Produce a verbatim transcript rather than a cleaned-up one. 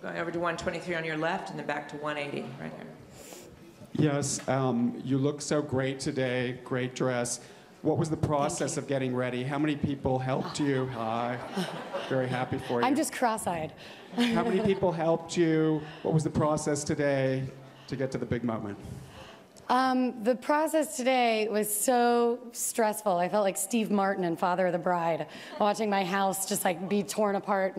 Going over to one twenty-three on your left, and then back to one eighty, right here. Yes, um, you look so great today, great dress. What was the process of getting ready? How many people helped you? Hi, very happy for you. I'm just cross-eyed. How many people helped you? What was the process today to get to the big moment? Um, the process today was so stressful. I felt like Steve Martin in Father of the Bride, watching my house just like be torn apart.